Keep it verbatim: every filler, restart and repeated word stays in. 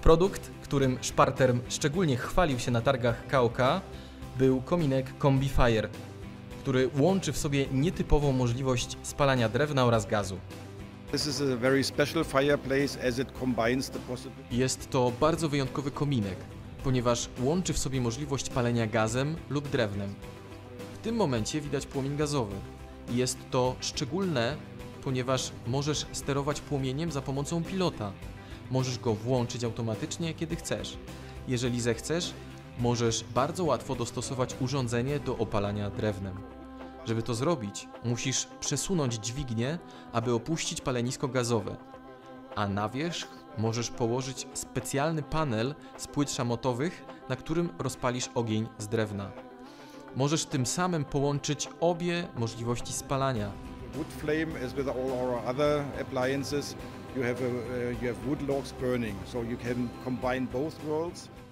Produkt, którym Sparterm szczególnie chwalił się na targach K O K, był kominek Combi-Fire, który łączy w sobie nietypową możliwość spalania drewna oraz gazu. Jest to bardzo wyjątkowy kominek, ponieważ łączy w sobie możliwość palenia gazem lub drewnem. W tym momencie widać płomień gazowy. Jest to szczególne, ponieważ możesz sterować płomieniem za pomocą pilota. Możesz go włączyć automatycznie, kiedy chcesz. Jeżeli zechcesz, możesz bardzo łatwo dostosować urządzenie do opalania drewnem. Żeby to zrobić, musisz przesunąć dźwignię, aby opuścić palenisko gazowe, a na wierzch możesz położyć specjalny panel z płyt szamotowych, na którym rozpalisz ogień z drewna. Możesz tym samym połączyć obie możliwości spalania. Wood flame, as with all our other appliances, you have a, uh, you have wood logs burning, so you can combine both worlds.